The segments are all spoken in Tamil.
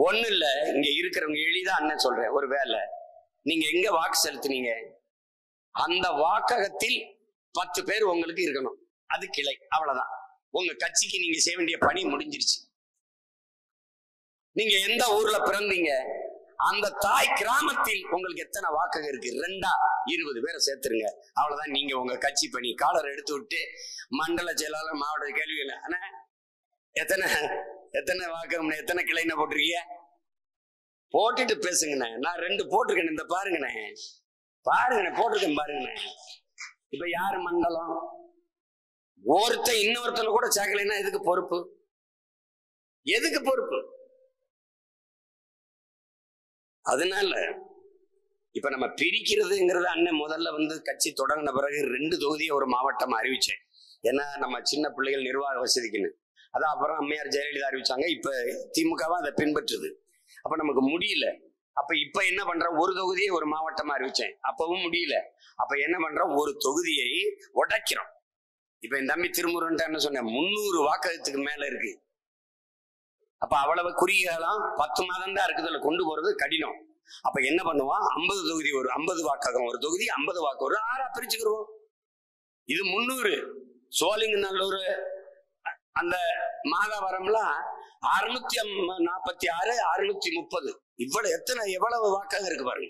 ஒண்ணு இல்ல, இங்க இருக்கிறவங்க எளிதா அண்ணன் சொல்றேன், ஒரு வேலை நீங்க எங்க வாக்கு செலுத்துனீங்க அந்த வாக்ககத்தில் 10 பேர் உங்களுக்கு இருக்கணும், அது கிளை, அவ்வளவுதான். உங்க கட்சிக்கு நீங்க செய்ய வேண்டிய பணி முடிஞ்சிருச்சு. நீங்க எந்த ஊர்ல பிறந்தீங்க அந்த தாய் கிராமத்தில் உங்களுக்கு எத்தனை வாக்ககம் இருக்கு, 2 20 பேரை சேர்த்துருங்க, அவ்வளவுதான். நீங்க உங்க கட்சி பணி. காலரை எடுத்து விட்டு மண்டல செயலாளர் மாவட்ட கேள்விகள், ஆனா எத்தனை எத்தனை வாக்ககம், எத்தனை கிளைன்னு போட்டிருக்கீங்க, போட்டுட்டு பேசுங்கண்ணே. நான் 2 போட்டிருக்கேன், இந்த பாருங்கண்ணே, பாருங்கண்ணே, போட்டிருக்கேன் பாருங்கண்ணே. இப்ப யாரு மண்டலம்? ஒருத்தன் இன்னொருத்தனை கூட சேர்க்கலைன்னா எதுக்கு பொறுப்பு? எதுக்கு பொறுப்பு? அதனால இப்ப நம்ம பிரிக்கிறதுங்கிறது, அண்ணன் முதல்ல கட்சி தொடங்கின பிறகு 2 தொகுதியை ஒரு மாவட்டம் அறிவிச்சேன். ஏன்னா நம்ம சின்ன பிள்ளைகள் நிர்வாக வசதிக்குன்னு. அதான் அப்புறம் அம்மையார் ஜெயலலிதா அறிவிச்சாங்க. இப்ப திமுகவும் அதை பின்பற்றுது. அப்ப நமக்கு முடியல. அப்ப இப்ப என்ன பண்றோம், ஒரு தொகுதியை ஒரு மாவட்டமா அறிவிச்சேன், அப்பவும் முடியல. அப்ப என்ன பண்றோம், ஒரு தொகுதியை உடைக்கிறோம். இப்ப என் தம்பி திருமுருகன் என்ன சொன்னேன், 300 வாக்ககத்துக்கு மேல இருக்கு. அப்ப அவ்வளவு குறுகிய காலம் 10 மாதம் தான் இருக்குதுல, கொண்டு போறது கடினம். அப்ப என்ன பண்ணுவான், 50 தொகுதி ஒரு 50 வாக்ககம் ஒரு தொகுதி, 50 வாக்கு ஒரு 6 பிரிச்சுக்கிறோம். இது 300. சோழிங்கநல்லூர் அந்த மாதாவரம்லாம் 646 630, இவ்வளவு எவ்வளவு வாக்ககம் இருக்கு பாருங்க.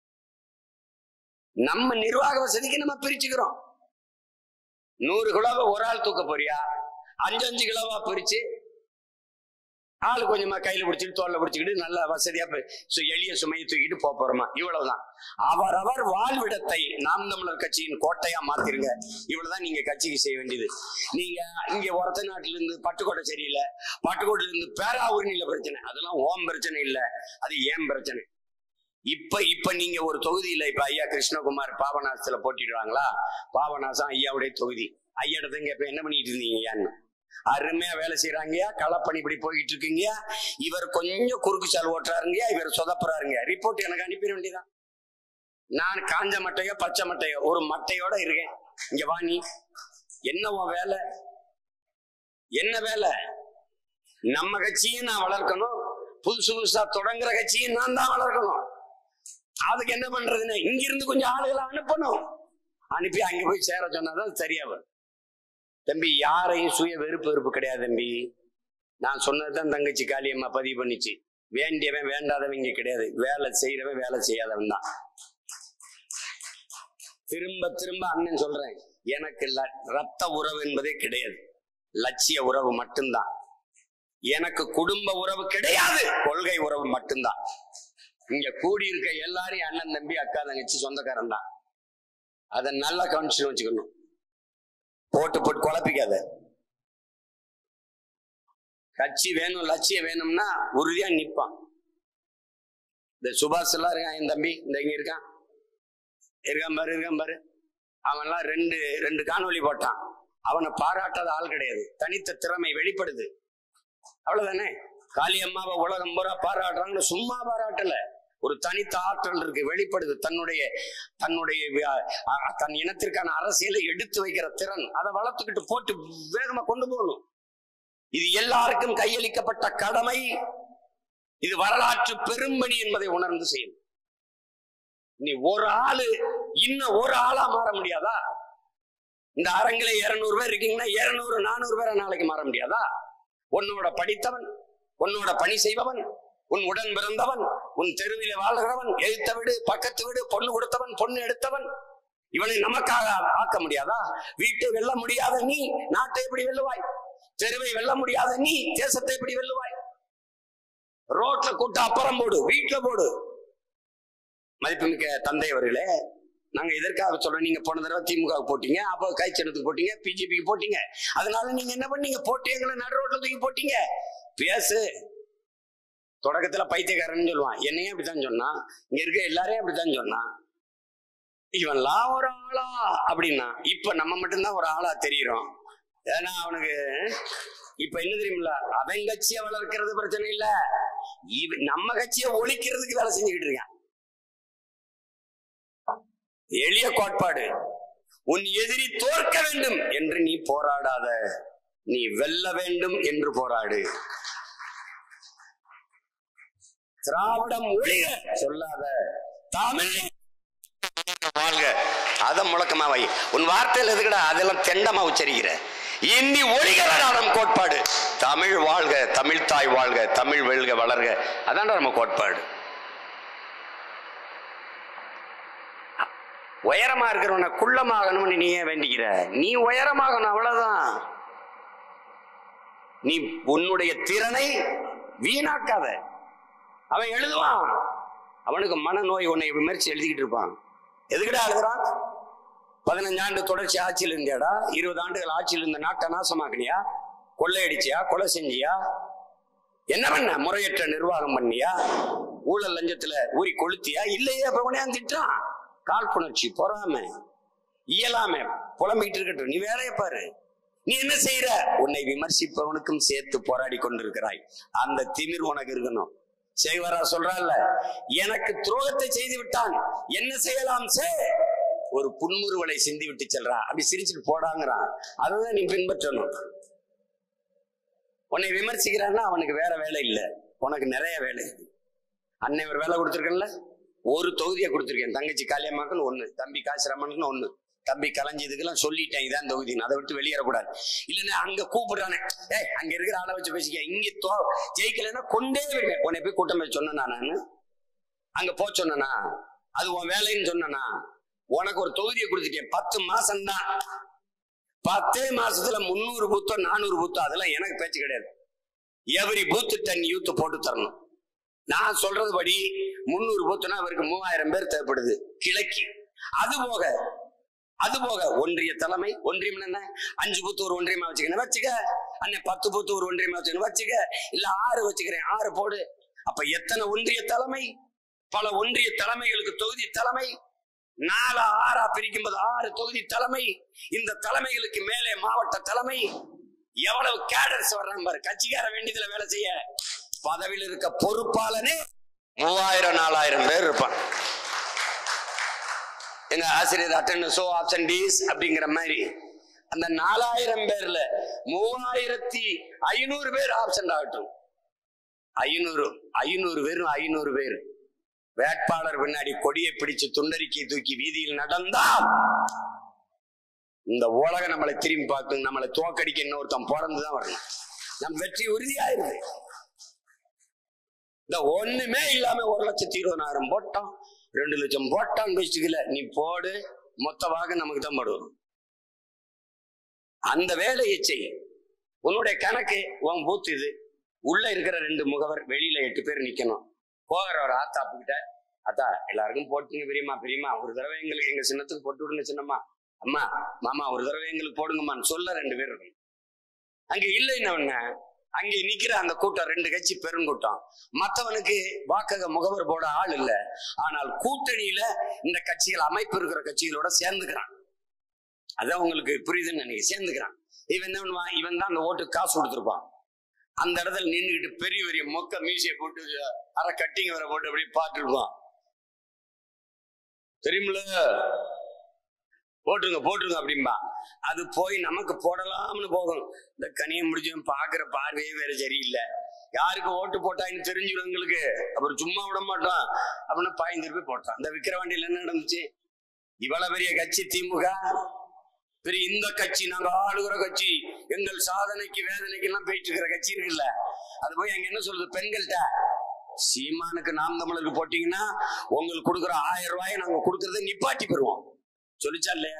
நம்ம நிர்வாக வசதிக்கு நம்ம பிரிச்சுக்கிறோம். 100 கிலோவை ஒரு ஆள் தூக்க போறியா, 5 கிலோவா பிரிச்சு ஆளு கொஞ்சமா கையில பிடிச்சிட்டு தோல்ல பிடிச்சிக்கிட்டு நல்ல வசதியா எளிய சுமையை தூக்கிட்டு போறோமா, இவ்வளவுதான். அவரவர் வாழ்விடத்தை நாம் தமிழர் கட்சியின் கோட்டையா மாத்திருங்க, இவ்வளவுதான் நீங்க கட்சிக்கு செய்ய வேண்டியது. நீங்க இங்க ஒரத்த நாட்டுல இருந்து பட்டுக்கோட்டை சரியில்லை, பட்டுக்கோட்டையில இருந்து பேராவூர்னில பிரச்சனை, அதெல்லாம் ஓம் பிரச்சனை இல்ல, அது ஏன் பிரச்சனை. இப்ப நீங்க ஒரு தொகுதியில, இப்ப ஐயா கிருஷ்ணகுமார் பாபநாசத்துல போட்டிடுவாங்களா, பாபநாசம் ஐயாவுடைய தொகுதி. ஐயா இடத்துங்க இப்ப என்ன பண்ணிட்டு இருந்தீங்க, அருமையா வேலை செய்யறாங்கயா, களப்பணி இப்படி போயிட்டு இருக்கீங்க, இவர் கொஞ்சம் குறுக்கு சால் ஓட்டுறாருங்கயா, இவர் சொதப்புறாருங்க, ரிப்போர்ட் எனக்கு அனுப்பிட வேண்டியதான். நான் காஞ்ச மட்டையோ பச்சை மட்டையோ ஒரு மட்டையோட இருக்கேன், இங்க வா நீ, என்ன வேலை, என்ன வேலை? நம்ம கட்சியும் நான் வளர்க்கணும், புதுசா தொடங்குற கட்சியும் நான் தான் வளர்க்கணும். அதுக்கு என்ன பண்றதுன்னு இங்கிருந்து கொஞ்சம் ஆளுகளை அனுப்பணும், அனுப்பி அங்க போய் சேர சொன்னாதான் சரியா வரும். தம்பி, யாரையும் சுய வெறுப்பு கிடையாது தம்பி. நான் சொன்னதுதான் தங்கச்சி காளியம்மா பதிவு பண்ணிச்சு. வேண்டியவன் வேண்டாதவன் இங்க கிடையாது, வேலை செய்யறவன் வேலை செய்யாதவன் தான். திரும்ப திரும்ப அண்ணன் சொல்றேன், எனக்கு ரத்த உறவு என்பதே கிடையாது, லட்சிய உறவு மட்டும்தான். எனக்கு குடும்ப உறவு கிடையாது, கொள்கை உறவு மட்டும்தான். இங்க கூடியிருக்க எல்லாரையும் அண்ணன் தம்பி அக்கா தங்கச்சி சொந்தக்காரன் தான். அதை நல்லா கவனிச்சு வச்சுக்கணும், போட்டு குழப்பிக்காத. கட்சி வேணும், லட்சியம் வேணும்னா உறுதியா நிப்பான். இந்த சுபாஷ் எல்லாம் இருக்கான், என் தம்பி இந்த இங்க இருக்கான் பாரு, அவன்லாம் ரெண்டு காணொலி போட்டான். அவனை பாராட்டாத ஆள் கிடையாது, தனித்த திறமை வெளிப்படுது, அவ்வளவுதானே. காளியம்மாவை உலகம் பூரா பாராட்டுறாங்கன்னு சும்மா பாராட்டல, ஒரு தனித்த ஆற்றல் இருக்கு, வெளிப்படுது. தன் இனத்திற்கான அரசியலை எடுத்து வைக்கிற திறன், அதை வளர்த்துக்கிட்டு போட்டு வேகமா கொண்டு போகணும். இது எல்லாருக்கும் கையளிக்கப்பட்ட கடமை, இது வரலாற்று பெரும்பணி என்பதை உணர்ந்து செய்யும். நீ ஒரு ஆளு இன்னும் ஒரு ஆளா மாற முடியாதா? இந்த அரங்கில 200 பேர் இருக்கீங்கன்னா 200 400 பேரை நாளைக்கு மாற முடியாதா? உன்னோட படித்தவன், உன்னோட பணி செய்பவன், உன் உடன் பிறந்தவன், உன் தெருவில வாழ்கிறவன், எழுத்த வீடு பக்கத்து வீடு, பொண்ணு கொடுத்தவன் பொண்ணு எடுத்தவன், இவனை நமக்காக ஆக்க முடியாதா? வீட்டை வெல்ல முடியாத நீ நாட்டை எப்படி வெல்லுவாய்? தெருவை வெல்ல முடியாத நீ தேசத்தை எப்படி வெல்லுவாய்? ரோட்ல கூட்ட அப்புறம் போடு, வீட்டுல போடு. மதிப்புமிக்க தந்தை அவர்களே, நாங்க எதற்காக சொல்றோம், நீங்க போன தடவை திமுக போட்டீங்க, அப்போ கைச்சனத்துக்கு போட்டீங்க, பிஜேபிக்கு போட்டீங்க, அதனால நீங்க என்ன பண்ணீங்க, போட்டு எங்களை நடு ரோட்ல தூக்கி போட்டீங்க. பேசு. தொடக்கத்துல பைத்தியக்காரன்னு சொல்லுவான், என்னையும் அப்படித்தான் சொன்னான், இங்க இருக்க எல்லாரையும் அப்படித்தான் சொன்னான். இவன்லாம் ஒரு ஆளா அப்படின்னா, இப்ப நம்ம மட்டும்தான் ஒரு ஆளா தெரியுறோம். ஏன்னா அவனுக்கு இப்ப என்ன தெரியுமில்ல, அவன் கட்சியை வளர்க்கிறது பிரச்சனை இல்ல, நம்ம கட்சியை ஒழிக்கிறதுக்கு வேலை செஞ்சுக்கிட்டு இருக்கான். எளிய கோட்பாடு, உன் எதிரி தோற்க வேண்டும் என்று நீ போராடாத, நீ வெல்ல வேண்டும் என்று போராடு. திராவிடம் ஒழிக சொல்லாத, தமிழ் வாழ்க. அத முழக்கமா வை. உன் வார்த்தையில் எதுக்கடா அதெல்லாம் தெண்டமா உச்சரிக்கிற? இன்னி ஒழிகிறடா நம் கோட்பாடு. தமிழ் வாழ்க, தமிழ் தாய் வாழ்க, தமிழ் வெல்க வளர்க. அதான்டா நம்ம கோட்பாடு. உயரமா இருக்கிறவன குள்ளமாகணும்னு நீ ஏன் வேண்டிக்கிற? நீ உயரமாகணும், அவ்வளவுதான். நீ உன்னுடைய திறனை வீணாக்காத. அவன் எழுதுவான், அவனுக்கு மனநோய், உன்னை விமர்சி எழுதிக்கிட்டு இருப்பான். எதுக்கிட்ட எழுதுறான்? 15 ஆண்டு தொடர்ச்சி ஆட்சியில் இருந்தியாடா, 20 ஆண்டுகள் ஆட்சியில் இருந்த நாட்டை நாசமாக்கினியா, கொள்ளையடிச்சியா, கொலை செஞ்சியா, என்ன பண்ண? முறையற்ற நிர்வாகம் பண்ணியா, ஊழல் லஞ்சத்துல ஊறி கொளுத்தியா? இல்லையே. அப்ப உடனே திட்டான். காழ்ப்புணர்ச்சி, பொறாம, இயலாம புலம்பிக்கிட்டு இருக்கட்டும், நீ வேலைய பாரு. நீ என்ன செய்யற? உன்னை விமர்சிப்பவனுக்கும் சேர்த்து போராடி கொண்டிருக்கிறாய். அந்த திமிர் உனக்கு இருக்கணும். செய்வரா சொல்றான்ல, எனக்கு துரோகத்தை செய்து விட்டான், என்ன செய்யலாம்? ஒரு புன்முறுவலை சிந்தி விட்டு செல்றா, அப்படி சிரிச்சுட்டு போடாங்கிறான். அதுதான் நீ பின்பற்றணும். உன்னை விமர்சிக்கிறான்னா அவனுக்கு வேற வேலை இல்லை, உனக்கு நிறைய வேலை இருக்கு. அன்னை ஒரு வேலை கொடுத்துருக்கேன்ல, ஒரு தொகுதியை கொடுத்துருக்கேன். தங்கச்சி காளியம்மாக்குன்னு ஒண்ணு, தம்பி காசிரமனுக்குன்னு ஒண்ணு, தம்பி கலைஞ்சதுக்கெல்லாம் சொல்லிட்டேன் இதான் தொகுதின்னு. அதை விட்டு வெளியேறக்கூடாது. இல்லைன்னா அங்க கூப்பிடுறானே, அங்க இருக்கிற ஆளை வச்சு பேசிக்க, இங்க ஜெயிக்கலன்னா கொண்டே விடுவேன். உன்னை போய் கூட்டம் வச்சு சொன்னா நானு அங்க போ சொன்னா அது உன் வேலைன்னு சொன்னா? உனக்கு ஒரு தொகுதியை கொடுத்துட்டேன், 10 மாசம் தான். 10 மாசத்துல 300 பூத்தோ 400 பூத்தோ அதெல்லாம் எனக்கு பேச்சு கிடையாது. எவரி பூத்து 10 யூத் போட்டு தரணும். நான் சொல்றது படி 300 பூத்துனா அவருக்கு 3000 பேர் தேவைப்படுது கிழக்கு. அது போக ஒன்றிய தலைமை, ஒன்றியம் என்ன, 5 பூத்து ஒரு ஒன்றியமா வச்சுக்க, அண்ணன் 10 பூத்து ஒரு ஒன்றியமா வச்சுக்க, இல்ல 6 வச்சுக்கிறேன், 6 போடு. அப்ப எத்தனை ஒன்றிய தலைமை? பல ஒன்றிய தலைமைகளுக்கு தொகுதி தலைமை. 4 6 பிரிக்கும் போது 6 தொகுதி தலைமை. இந்த தலைமைகளுக்கு மேலே மாவட்ட தலைமை. எவ்வளவு கேடர்ஸ் வர்றாங்க பாரு. கட்சிக்கார வேண்டியதுல வேலை செய்ய பதவியில் இருக்க பொறுப்பாளனே 3000 4000 பேர் இருப்பான். எங்க ஆசிரியர் அட்டெண்டன்ஸ் ஆப்சன்டீஸ் அப்படிங்கிற மாதிரி அந்த 4000 பேர்ல 3500 பேர் ஆப்சன்ட் ஆகட்டும். 500 பேரும் 500 பேர் வேட்பாளர் பின்னாடி கொடியை பிடிச்சு துண்டறிக்கை தூக்கி வீதியில் நடந்தால் இந்த உலகம் நம்மளை திரும்பி பார்க்கும். நம்மளை தோக்கடிக்க இன்னொருத்தன் பிறந்துதான் வரணும். நம் வெற்றி உறுதியாயிருது. இந்த ஒண்ணுமே இல்லாம 1,20,000 போட்டோம், 2 லட்சம் போட்டான்னு வச்சுக்கல, நீ போடு, மொத்தமாக நமக்கு தான் படுவோம். அந்த வேலையை செய். உன்னுடைய கணக்கு, உன் பூத்து இது, உள்ள இருக்கிற 2 முகவர், வெளியில 8 பேர் நிக்கணும். போகிற ஒரு ஆத்தாப்புக்கிட்ட, அத்தா எல்லாருக்கும் போட்டுங்க பெரியம்மா, ஒரு தடவை எங்களுக்கு எங்க சின்னத்துக்கு போட்டு விடுங்க சின்னம்மா, அம்மா மாமா ஒரு தடவை எங்களுக்கு போடுங்கம்மான்னு சொல்ல 2 பேர் இருக்கணும். அங்க இல்லைன்னு அங்கே நிக்கிற அந்த கூட்டம் 2 கட்சி பெருங்கூட்டம். மற்றவனுக்கு வாக்கக முகவர் போட ஆள் இல்லை. ஆனால் கூட்டணியில இந்த கட்சிகள், அமைப்பு இருக்கிற கட்சிகளோட சேர்ந்துக்கிறான். அதான் உங்களுக்கு புரியுதுன்னு நினைக்க, சேர்ந்துக்கிறான். இவன் என்ன பண்ணுவான்? இவன் தான் அந்த ஓட்டுக்கு காசு கொடுத்துருப்பான். அந்த இடத்துல நின்றுகிட்டு பெரிய பெரிய மொக்க மீசையை போட்டு அரை கட்டிங்க வர போட்டு அப்படியே பார்த்துருப்பான். தெரியுமில்ல, போட்டுருங்க அப்படின்பா. அது போய் நமக்கு போடலாம்னு போகும். இந்த கனியை முடிஞ்சவன் பாக்குற பார்வையே வேற சரியில்லை. யாருக்கு ஓட்டு போட்டான்னு தெரிஞ்சிடும் எங்களுக்கு. அப்புறம் சும்மா விட மாட்டான் அப்படின்னா 15 ரூபாய் போட்டான். இந்த விக்கிரவாண்டியில என்ன நடந்துச்சு? இவ்வளவு பெரிய கட்சி திமுக, பெரிய இந்த கட்சி, நாங்க ஆளுகிற கட்சி, எங்கள் சாதனைக்கு வேதனைக்கு எல்லாம் போயிட்டு இருக்கிற கட்சி இருக்குல்ல, அது போய் அங்க என்ன சொல்றது? பெண்கள்கிட்ட சீமானுக்கு நாம் தமிழருக்கு போட்டீங்கன்னா உங்களுக்கு கொடுக்குற 1000 ரூபாயை நாங்க கொடுக்கறத நிப்பாட்டி பெறுவோம் சொல்லிச்சா இல்லையா?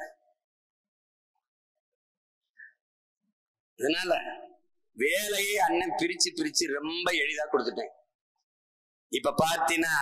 அதனால வேலையை அண்ணன் பிரிச்சு ரொம்ப எளிதா கொடுத்துட்டேன். இப்ப பார்த்தீங்கன்னா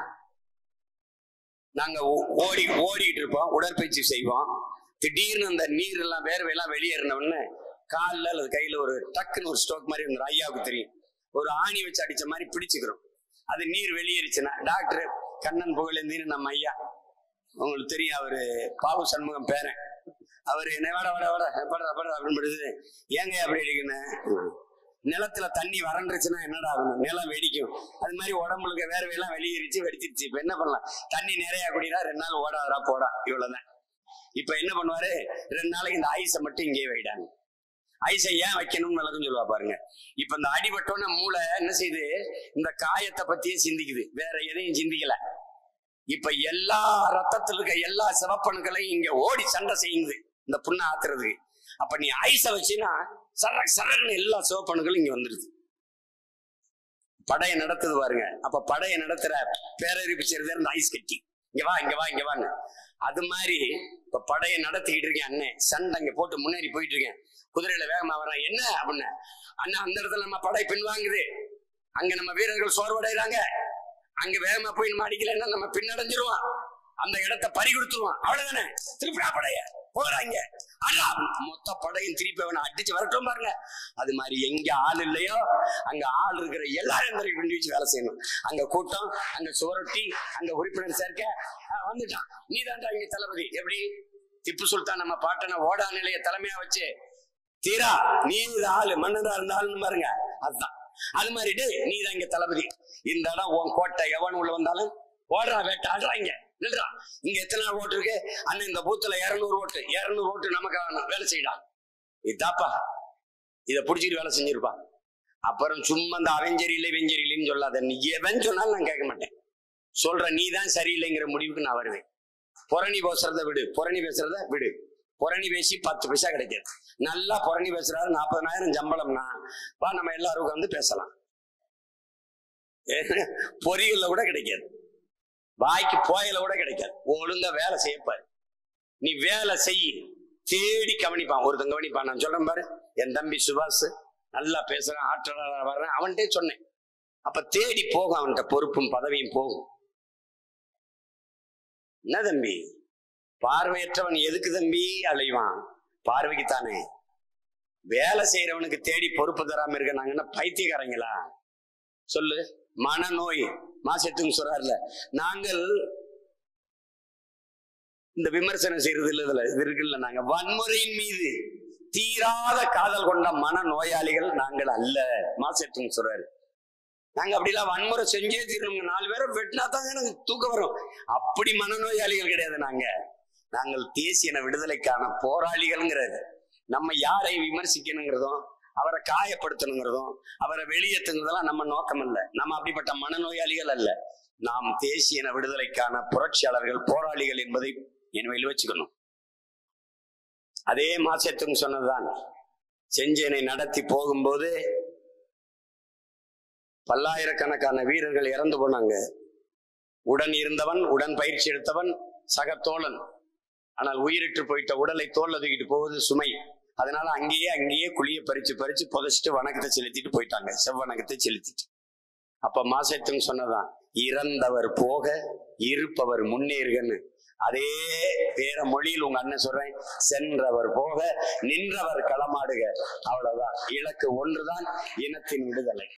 நாங்க ஓடிட்டு இருப்போம், உடற்பயிற்சி செய்வோம். திடீர்னு அந்த நீர் எல்லாம் வேர்வையெல்லாம் வெளியேறினோன்னு காலில் அல்லது கையில ஒரு டக்குன்னு ஒரு ஸ்ட்ரோக் மாதிரி இருந்துடும். ஐயாவுக்கு தெரியும், ஒரு ஆணி வச்சு அடிச்ச மாதிரி பிடிச்சுக்கிறோம். அது நீர் வெளியேறிச்சுன்னா டாக்டர் கண்ணன் புகழேந்தின்னு நம்ம ஐயா, உங்களுக்கு தெரியும், அவரு பாவு சண்முகம் பேரன், அவரு என்ன வட அப்படின்னு ஏங்க அப்படி அடிக்கணும்? நிலத்துல தண்ணி வறண்டுச்சுன்னா என்னடா ஆகணும்? நிலம் வெடிக்கும். அது மாதிரி உடம்புக்கு வேர்வையெல்லாம் வெளியேறிச்சு, வெடிச்சிருச்சு. இப்ப என்ன பண்ணலாம்? தண்ணி நிறைய குடினா 2 நாள் ஓடாதரா போடா, இவ்வளவுதான். இப்ப என்ன பண்ணுவாரு? 2 நாளைக்கு இந்த ஆயுசை மட்டும் இங்கே வைடாங்க. ஐஸை ஏன் வைக்கணும்னு விளக்கம் சொல்லுவா பாருங்க. இப்ப இந்த அடிபட்டோன்னு மூளை என்ன செய்யுது, இந்த காயத்தை பத்தியே சிந்திக்குது, வேற எதையும் சிந்திக்கல. இப்ப எல்லா ரத்தத்தில் இருக்க எல்லா சிவப்பணுக்களையும் இங்க ஓடி சண்டை செய்யுது இந்த புண்ணை ஆத்துறதுக்கு. அப்ப நீ ஐஸை வச்சுன்னா சரக்குன்னு எல்லா சிவப்பணுக்களும் இங்க வந்துருது. படையை நடத்துது பாருங்க. அப்ப படையை நடத்துற பேரறிவு செய்யறது இந்த ஐஸ் கட்டி, இங்க வா இங்க வா இங்க வான்னு. அது மாதிரி இப்ப படையை நடத்திக்கிட்டு இருக்கேன் அண்ணன், சண்டை இங்க போட்டு முன்னேறி போயிட்டு இருக்கேன், குதிரையில வேகமா வர்றேன். என்ன அப்படின்னா, அண்ணா அந்த இடத்துல நம்ம படை பின்வாங்குது, அங்க நம்ம வீரர்கள் சோர்வடைறாங்க, அங்க வேகமா போய் நம்ம அடிக்கலன்னா நம்ம பின்னடைஞ்சிருவோம், அந்த இடத்தை பறி கொடுத்துருவான், அவ்வளவுதானே, திருப்பிடா படைய போறாங்க. மொத்த படையும் திருப்பி அவனை அடிச்சு வரட்டும் பாருங்க. அது மாதிரி எங்க ஆள் இல்லையோ அங்க ஆள் இருக்கிற எல்லாரும் வச்சு வேலை செய்யணும். அங்க கூட்டம், அங்க சுவரொட்டி, அங்க உறுப்பினர் சேர்க்க வந்துட்டான், நீ தான்டா இங்க தளபதி. எப்படி திப்பு சுல்தான் நம்ம பாட்டனை ஓடா நிலைய தலைமையா வச்சு தீரா நீ ஆளு மன்னரா இருந்தாலும் பாருங்க, அதுதான். அது மாதிரி நீ தான் இங்க தளபதி, இந்த இடம் உன் கோட்டை, எவன் உள்ள வந்தாலும் ஓடுறா வேட்டை ஆடுறாங்க இல்லடா. இங்க எத்தனை ஓட்டு இருக்கு அண்ணன், இந்த பூத்துல 200 ஓட்டு, 200 ஓட்டு நமக்கு வேலை செய்யலாம். இதாப்பா இதை புடிச்சிட்டு வேலை செஞ்சிருப்பான். அப்புறம் சும்மா இந்த அவெஞ்சரியில்லை வெஞ்சரியில்லைன்னு சொல்லாத, நீ எவன் சொன்னாலும் நான் கேட்க மாட்டேன், சொல்ற நீ தான் சரியில்லைங்கிற முடிவுக்கு நான் வருவேன். புரணி பேசுறத விடு, புரணி பேசுறத விடு. புரணி பேசி 10 பைசா கிடைக்காது. நல்லா புரணி பேசுறாரு, 40,000 சம்பளம்னா வா நம்ம எல்லாரும் வந்து பேசலாம். பொறியில கூட கிடைக்காது, வாய்க்கு போயில கூட கிடைக்காது. ஒழுங்கா வேலை செய்யப்பாரு, நீ வேலை செய்ய தேடி கவனிப்பான், ஒருத்தன் கவனிப்பான். நான் சொல்றேன் பாரு, என் தம்பி சுபாஷ் நல்லா பேசுறான், ஆற்றலாளர் வர்றேன், அவன்கிட்ட சொன்னேன். அப்ப தேடி போகும், அவன்கிட்ட பொறுப்பும் பதவியும் போகும். என்ன தம்பி, பார்வையற்றவன் எதுக்கு தம்பி அலைவான்? பார்வைக்குத்தானே. வேலை செய்யறவனுக்கு தேடி பொறுப்பு தராம இருக்க நாங்க என்ன பைத்தியக்காரங்களா? சொல்லு. மனநோய் மாசத்துக்கு சொல்றாருல, நாங்கள் இந்த விமர்சனம் செய்யறது இல்ல, இது இருக்குல்ல, நாங்க வன்முறையின் மீது தீராத காதல் கொண்ட மன நோயாளிகள் நாங்கள் அல்ல. மாசத்துக்கு சொல்றாரு, நாங்க அப்படிலாம் வன்முறை செஞ்சே தீரணுங்க, 4 பேரை வெட்டினா தாங்க எனக்கு தூக்கம் வரும், அப்படி மனநோயாளிகள் கிடையாது. நாங்கள் தேசிய விடுதலைக்கான போராளிகள்ங்கிறது. நம்ம யாரை விமர்சிக்கணுங்கிறதும் அவரை காயப்படுத்தணுங்கிறதும் அவரை வெளியேற்றுங்கிறதெல்லாம் நம்ம நோக்கம் அல்ல. நம்ம அப்படிப்பட்ட மனநோயாளிகள் அல்ல. நாம் தேசிய விடுதலைக்கான புரட்சியாளர்கள், போராளிகள் என்பதை நினைவில் வச்சுக்கணும். அதே மாசத்துக்கு சொன்னதுதான். செஞ்சேனை நடத்தி போகும்போது பல்லாயிரக்கணக்கான வீரர்கள் இறந்து போனாங்க. உடன் இருந்தவன், உடன் பயிற்சி எடுத்தவன், சக தோழன். ஆனால் உயிரிட்டு போயிட்ட உடலை தோல்ல தூக்கிட்டு போவது சுமை. அதனால அங்கேயே குழிய பறிச்சு புதைச்சிட்டு வணக்கத்தை செலுத்திட்டு போயிட்டாங்க, செவ்வணக்கத்தை செலுத்திட்டு. அப்ப மாசத்துக்கு சொன்னதான், இறந்தவர் போக இருப்பவர் முன்னேறுகன்னு. அதே வேற மொழியில் உங்க அண்ணன் சொல்றேன், சென்றவர் போக நின்றவர் களமாடுக. அவ்வளவுதான். இலக்கு ஒன்றுதான், இனத்தின் விடுதலை.